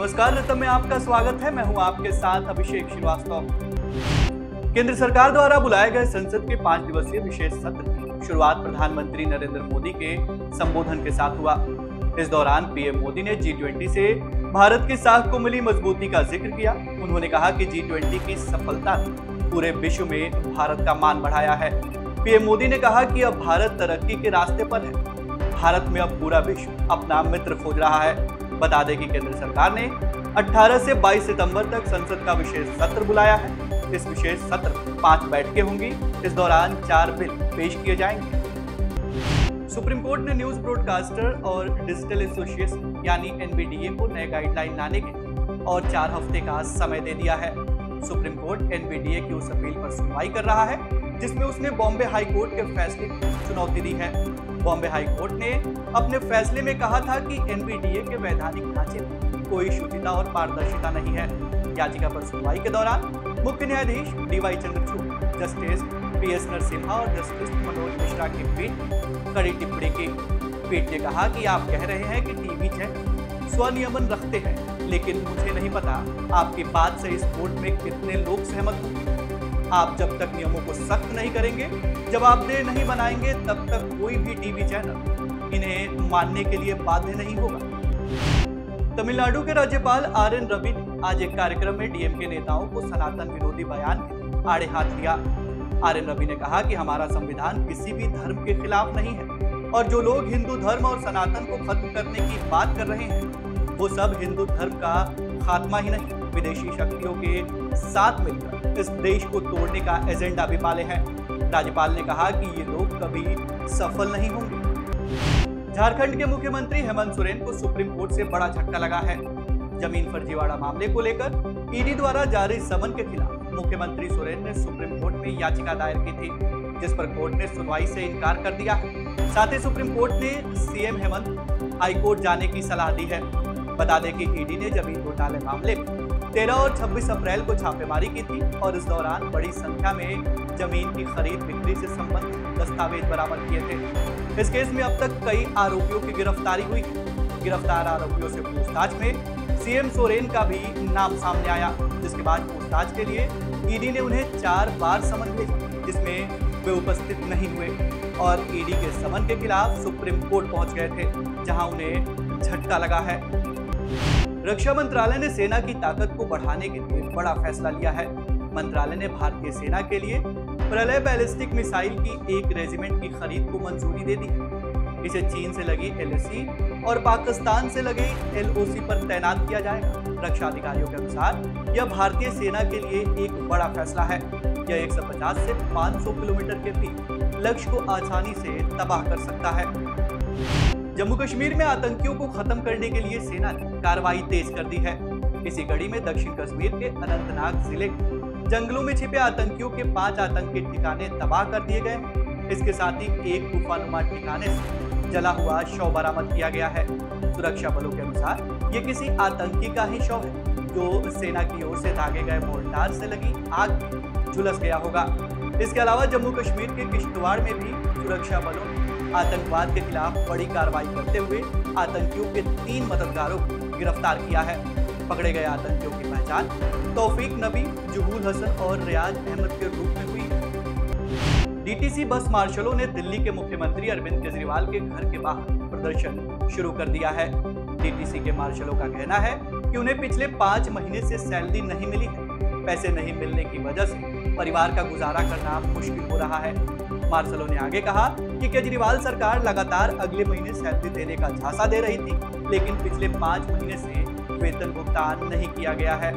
नमस्कार, रितम में आपका स्वागत है। मैं हूं आपके साथ अभिषेक श्रीवास्तव। केंद्र सरकार द्वारा बुलाए गए संसद के 5 दिवसीय विशेष सत्र की शुरुआत प्रधानमंत्री नरेंद्र मोदी के संबोधन के साथ हुआ। इस दौरान पीएम मोदी ने G20 से भारत की साख को मिली मजबूती का जिक्र किया। उन्होंने कहा कि G20 की सफलता ने पूरे विश्व में भारत का मान बढ़ाया है। पीएम मोदी ने कहा कि अब भारत तरक्की के रास्ते पर है। भारत में अब पूरा विश्व अपना मित्र खोज रहा है। बता दें कि केंद्र सरकार ने 18 से 22 सितंबर तक संसद का विशेष सत्र बुलाया है। इस विशेष सत्र में 5 बैठकें होंगी। इस दौरान 4 बिल पेश किए जाएंगे। सुप्रीम कोर्ट ने न्यूज ब्रॉडकास्टर और डिजिटल एसोसिएशन यानी NBDA को नए गाइडलाइन लाने के और 4 हफ्ते का समय दे दिया है। सुप्रीम कोर्ट NBDA की उस अपील पर सुनवाई कर रहा है जिसमें उसने बॉम्बे हाई कोर्ट के फैसले को चुनौती दी है। बॉम्बे हाई कोर्ट ने अपने फैसले में कहा था कि NBDA के वैधानिक ढांचे में कोई शुचिता और पारदर्शिता नहीं है। याचिका पर सुनवाई के दौरान मुख्य न्यायाधीश DY Chandrachud, justice PS Narasimha और जस्टिस मनोज मिश्रा की पीठ कड़ी टिप्पणी की। पीठ ने कहा कि आप कह रहे हैं कि टीवी चैनल स्वनियमन रखते हैं, लेकिन मुझे नहीं पता आपकी बात से इस कोर्ट में कितने लोग सहमत होंगे। आप जब तक नियमों को सख्त नहीं करेंगे, जवाबदेह नहीं बनाएंगे, तब तक कोई भी टीवी चैनल इन्हें मानने के लिए बाध्य नहीं होगा। तमिलनाडु के राज्यपाल RN रवि ने आज एक कार्यक्रम में DMK नेताओं को सनातन विरोधी बयान के आड़े हाथ लिया। RN रवि ने कहा कि हमारा संविधान किसी भी धर्म के खिलाफ नहीं है और जो लोग हिंदू धर्म और सनातन को खत्म करने की बात कर रहे हैं, वो सब हिंदू धर्म का खात्मा ही नहीं, विदेशी शक्तियों के साथ मिलकर इस देश को तोड़ने का एजेंडा भी पाले हैं। राज्यपाल ने कहा कि ये लोग कभी सफल नहीं होंगे। झारखंड के मुख्यमंत्री हेमंत सोरेन को सुप्रीम कोर्ट से बड़ा झटका लगा है। जमीन फर्जीवाड़ा मामले को लेकर ED द्वारा जारी समन के खिलाफ मुख्यमंत्री सोरेन ने सुप्रीम कोर्ट में याचिका दायर की थी, जिस पर कोर्ट ने सुनवाई से इनकार कर दिया है। साथ ही सुप्रीम कोर्ट ने CM हेमंत हाईकोर्ट जाने की सलाह दी है। बता दें कि ED ने जमीन घोटाले मामले में 13 और 26 अप्रैल को छापेमारी की थी और इस दौरान बड़ी संख्या में जमीन की खरीद बिक्री से संबंधित दस्तावेज बरामद किए थे। इस केस में अब तक कई आरोपियों की गिरफ्तारी हुई है। गिरफ्तार आरोपियों से पूछताछ में CM सोरेन का भी नाम सामने आया, जिसके बाद पूछताछ के लिए ED ने उन्हें 4 बार समन भेजा, जिसमें वे उपस्थित नहीं हुए और ED के समन के खिलाफ सुप्रीम कोर्ट पहुंच गए थे, जहां उन्हें झटका लगा है। रक्षा मंत्रालय ने सेना की ताकत को बढ़ाने के लिए बड़ा फैसला लिया है। मंत्रालय ने भारतीय सेना के लिए प्रलय बैलिस्टिक मिसाइल की एक रेजिमेंट की खरीद को मंजूरी दे दी है। इसे चीन से लगी LAC और पाकिस्तान से लगे LOC पर तैनात किया जाएगा। रक्षा अधिकारियों के अनुसार यह भारतीय सेना के लिए एक बड़ा फैसला है। यह 150 से 500 किलोमीटर के बीच लक्ष्य को आसानी से तबाह कर सकता है। जम्मू कश्मीर में आतंकियों को खत्म करने के लिए सेना ने कार्रवाई तेज कर दी है। इसी कड़ी में दक्षिण कश्मीर के अनंतनाग जिले के जंगलों में छिपे आतंकियों के 5 आतंकी ठिकाने तबाह कर दिए गए। इसके साथ ही एक तूफानुमा ठिकाने से जला हुआ शव बरामद किया गया है। सुरक्षा बलों के अनुसार ये किसी आतंकी का ही शव है, जो सेना की ओर से दागे गए मोर्टार से लगी आग में झुलस गया होगा। इसके अलावा जम्मू कश्मीर के किश्तवाड़ में भी सुरक्षा बलों ने आतंकवाद के खिलाफ बड़ी कार्रवाई करते हुए आतंकियों के 3 मददगारों को गिरफ्तार किया है। पकड़े गए आतंकियों की पहचान तौफीक नबी, जुहूल हसन और रियाज अहमद के रूप में हुई है। DTC बस मार्शलों ने दिल्ली के मुख्यमंत्री अरविंद केजरीवाल के घर के बाहर प्रदर्शन शुरू कर दिया है। DTC के मार्शलों का कहना है कि उन्हें पिछले 5 महीने से सैलरी नहीं मिली है। पैसे नहीं मिलने की वजह से परिवार का गुजारा करना मुश्किल हो रहा है। मार्शलों ने आगे कहा कि केजरीवाल सरकार लगातार अगले महीने सैलरी देने का झांसा दे रही थी, लेकिन पिछले 5 महीने से वेतन भुगतान नहीं किया गया है।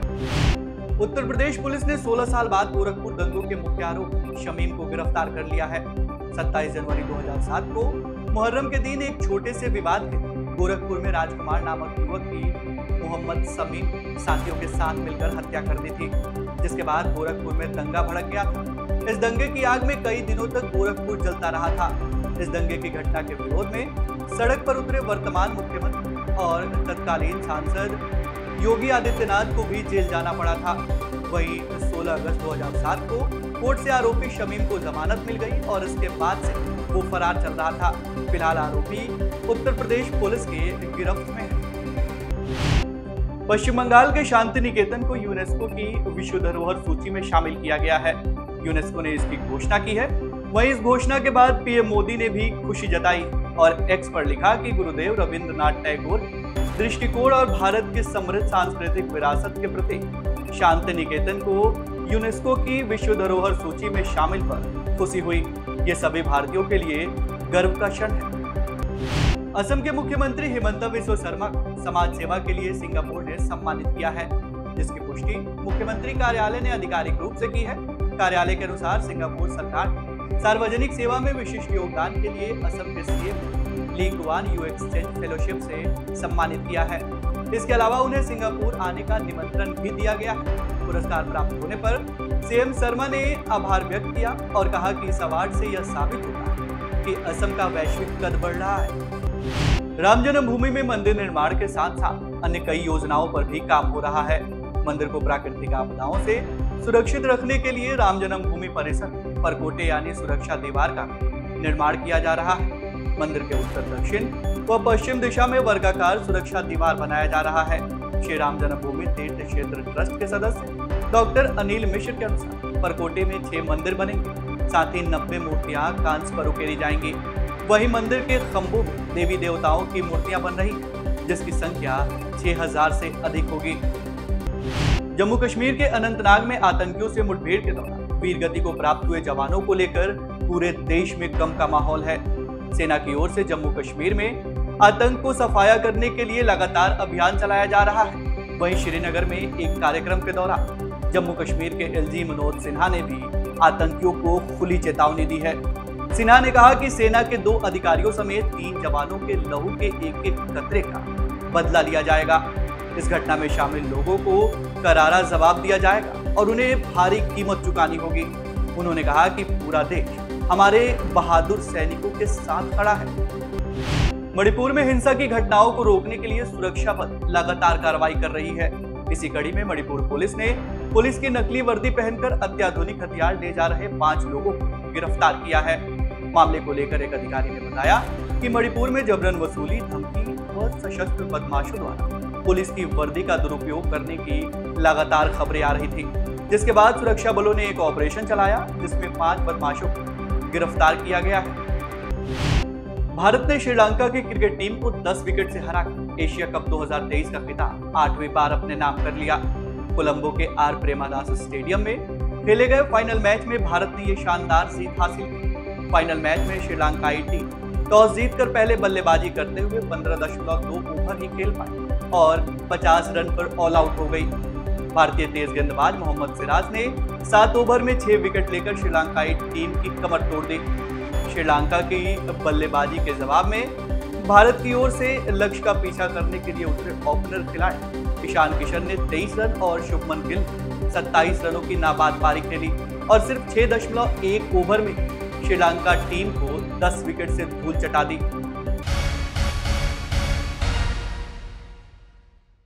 उत्तर प्रदेश पुलिस ने 16 साल बाद गोरखपुर दंगों के मुख्य आरोपी शमीम को गिरफ्तार कर लिया है। 27 जनवरी 2007 को मुहर्रम के दिन एक छोटे से विवाद में गोरखपुर में राजकुमार नामक युवक की मोहम्मद समीम साथियों के साथ मिलकर हत्या कर दी थी, जिसके बाद गोरखपुर में दंगा भड़क गया था। इस दंगे की आग में कई दिनों तक गोरखपुर जलता रहा था। इस दंगे की घटना के विरोध में सड़क पर उतरे वर्तमान मुख्यमंत्री और तत्कालीन सांसद योगी आदित्यनाथ को भी जेल जाना पड़ा था। वहीं 16 अगस्त 2007 को कोर्ट से आरोपी शमीम को जमानत मिल गई और इसके बाद से वो फरार चल रहा था। फिलहाल आरोपी उत्तर प्रदेश पुलिस के गिरफ्त में है। पश्चिम बंगाल के शांति निकेतन को यूनेस्को की विश्व धरोहर सूची में शामिल किया गया है। यूनेस्को ने इसकी घोषणा की है। वहीं इस घोषणा के बाद पीएम मोदी ने भी खुशी जताई और एक्स पर लिखा कि गुरुदेव रविंद्रनाथ टैगोर दृष्टिकोण और भारत की समृद्ध सांस्कृतिक विरासत के प्रति शांति निकेतन को यूनेस्को की विश्व धरोहर सूची में शामिल पर खुशी हुई। ये सभी भारतीयों के लिए गर्व का क्षण है। असम के मुख्यमंत्री हिमंता बिस्वा शर्मा को समाज सेवा के लिए सिंगापुर ने सम्मानित किया है, जिसकी पुष्टि मुख्यमंत्री कार्यालय ने आधिकारिक रूप से की है। कार्यालय के अनुसार सिंगापुर सरकार सार्वजनिक सेवा में विशिष्ट योगदान के लिए असम के CM Lee Kuan Yew exchange fellowship से सम्मानित किया है। इसके अलावा उन्हें सिंगापुर आने का निमंत्रण भी दिया गया है। पुरस्कार प्राप्त होने पर सीएम शर्मा ने आभार व्यक्त किया और कहा कि इस अवार्ड से यह साबित होता है कि असम का वैश्विक कद बढ़ रहा है। राम जन्मभूमि में मंदिर निर्माण के साथ साथ अन्य कई योजनाओं पर भी काम हो रहा है। मंदिर को प्राकृतिक आपदाओं से सुरक्षित रखने के लिए राम जन्मभूमि परिसर परकोटे यानी सुरक्षा दीवार का निर्माण किया जा रहा है। मंदिर के उत्तर दक्षिण व पश्चिम दिशा में वर्गाकार सुरक्षा दीवार बनाया जा रहा है। श्री राम जन्मभूमि तीर्थ क्षेत्र ट्रस्ट के सदस्य डॉक्टर अनिल मिश्र के अनुसार परकोटे में 6 मंदिर बनेंगे, साथ ही 90 मूर्तियां कांस्य पर उकेरी जाएंगी। वहीं मंदिर के खंभों में देवी देवताओं की मूर्तियां बन रही हैं, जिसकी संख्या 6000 से अधिक होगी। जम्मू कश्मीर के अनंतनाग में आतंकियों से मुठभेड़ के दौरान वीरगति को प्राप्त हुए जवानों को लेकर पूरे देश में गम का माहौल है। सेना की ओर से जम्मू कश्मीर में आतंक को सफाया करने के लिए लगातार अभियान चलाया जा रहा है। वहीं श्रीनगर में एक कार्यक्रम के दौरान जम्मू कश्मीर के एलजी मनोज सिन्हा ने भी आतंकियों को खुली चेतावनी दी है। सिन्हा ने कहा कि सेना के 2 अधिकारियों समेत 3 जवानों के लहू के एक कतरे का बदला लिया जाएगा। इस घटना में शामिल लोगों को करारा जवाब दिया जाएगा और उन्हें भारी कीमत चुकानी होगी। उन्होंने कहा कि पूरा देश हमारे बहादुर सैनिकों के साथ खड़ा है। मणिपुर में हिंसा की घटनाओं को रोकने के लिए सुरक्षा बल लगातार कार्रवाई कर रही है। इसी कड़ी में मणिपुर पुलिस ने पुलिस की नकली वर्दी पहनकर अत्याधुनिक हथियार ले जा रहे 5 लोगों को गिरफ्तार किया है। मामले को लेकर एक अधिकारी ने बताया कि मणिपुर में जबरन वसूली, धमकी व सशस्त्र बदमाशों द्वारा पुलिस की वर्दी का दुरुपयोग करने की लगातार खबरें आ रही थी, जिसके बाद सुरक्षा बलों ने एक ऑपरेशन चलाया जिसमें 5 बदमाशों को गिरफ्तार किया गया है। भारत ने श्रीलंका की क्रिकेट टीम को 10 विकेट से हराकर एशिया कप 2023 का खिताब 8वीं बार अपने नाम कर लिया। कोलंबो के आर प्रेमादास स्टेडियम में खेले गए फाइनल मैच में भारत ने ये शानदार जीत हासिल की। फाइनल मैच में श्रीलंकाई टीम टॉस जीतकर पहले बल्लेबाजी करते हुए 15.2 ओवर ही खेल पाई और 50 रन पर ऑल आउट हो गई। भारतीय तेज गेंदबाज मोहम्मद सिराज ने 7 ओवर में 6 विकेट लेकर श्रीलंकाई टीम की कमर तोड़ दी। श्रीलंका की बल्लेबाजी के जवाब में भारत की ओर से लक्ष्य का पीछा करने के लिए उतरे ओपनर खिलाड़ी ईशान किशन ने 23 रन और शुभमन गिल 27 रनों की नाबाद पारी खेली और सिर्फ 6.1 ओवर में श्रीलंका टीम को 10 विकेट से धूल चटा दी।